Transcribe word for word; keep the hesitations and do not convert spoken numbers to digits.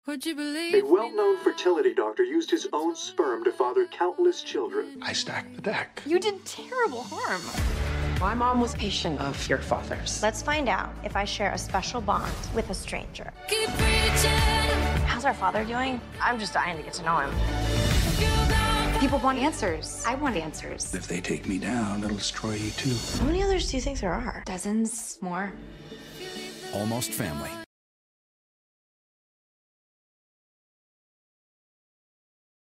Would you believe A well-known fertility doctor used his own sperm to father countless children. I stacked the deck. You did terrible harm. My mom was patient of your father's. Let's find out if I share a special bond with a stranger. keep preaching? How's our father doing? I'm just dying to get to know him. People want answers. I want answers. If they take me down, it'll destroy you too. How many others do you think there are? Dozens more. Almost Family.